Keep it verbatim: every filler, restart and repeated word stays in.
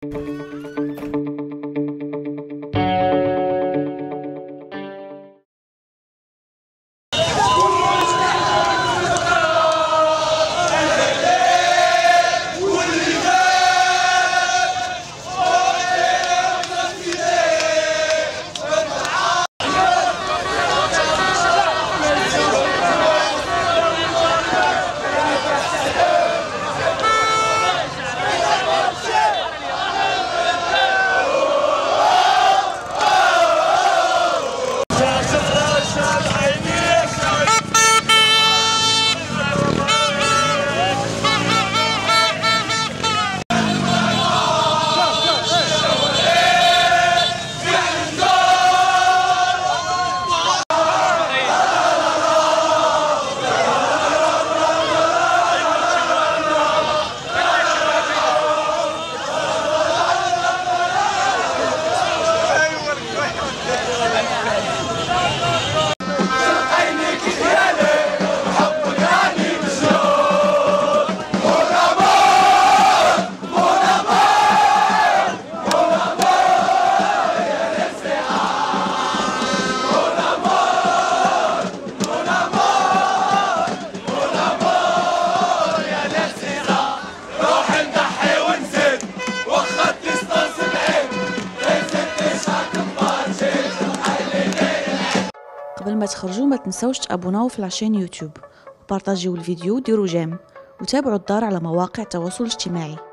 قبل ما تخرجوا ما تنسوش تابوناو في العشان يوتيوب وبارطاجيو الفيديو وديروا جيم وتابعوا الدار على مواقع التواصل الاجتماعي.